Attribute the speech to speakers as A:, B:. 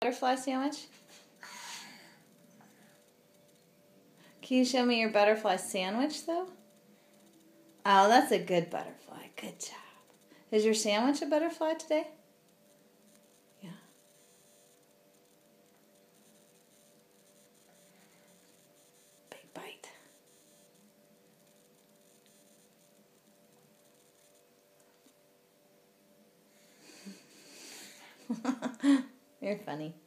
A: Butterfly sandwich? Can you show me your butterfly sandwich, though? Oh, that's a good butterfly. Good job. Is your sandwich a butterfly today? Yeah. Big bite. You're funny.